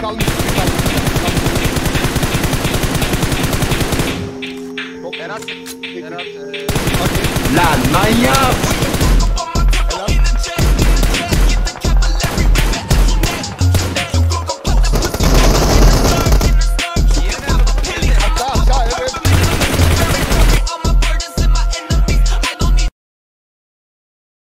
kalmış. Bir kalmış. Çok Berat. Peki. Berat. Hadi. Lan manyak!